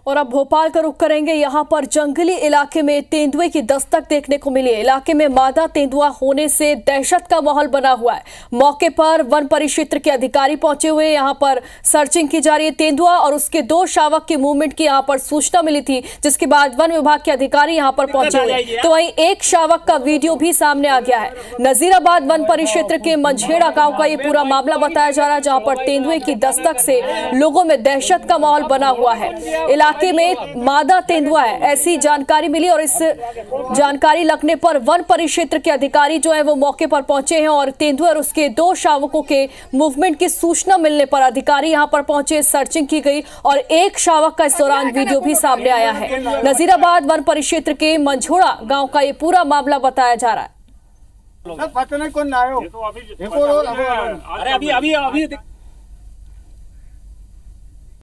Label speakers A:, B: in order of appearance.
A: और अब भोपाल का रुख करेंगे। यहाँ पर जंगली इलाके में तेंदुए की दस्तक देखने को मिली है। इलाके में मादा तेंदुआ होने से दहशत का माहौल बना हुआ है। मौके पर वन परिक्षेत्र के अधिकारी पहुंचे हुए, यहाँ पर सर्चिंग की जा रही है। तेंदुआ और उसके 2 शावक की मूवमेंट की यहाँ पर सूचना मिली थी, जिसके बाद वन विभाग के अधिकारी यहाँ पर पहुंचे हुए। तो वहीं एक शावक का वीडियो भी सामने आ गया है। नजीराबाद वन परिक्षेत्र के मंझेड़ा गाँव का ये पूरा मामला बताया जा रहा है, जहाँ पर तेंदुए की दस्तक से लोगों में दहशत का माहौल बना हुआ है। इलाके में मादा तेंदुआ है, ऐसी जानकारी मिली और इस जानकारी लगने पर वन परिक्षेत्र के अधिकारी जो है वो मौके पर पहुंचे हैं और तेंदुआ और उसके 2 शावकों के मूवमेंट की सूचना मिलने पर अधिकारी यहां पर पहुंचे, सर्चिंग की गई और एक शावक का इस दौरान वीडियो भी सामने आया है। नजीराबाद वन परिक्षेत्र के मंझोड़ा गांव का ये पूरा मामला बताया जा रहा है।
B: पता नहीं कौन आयो।
C: अरे अभी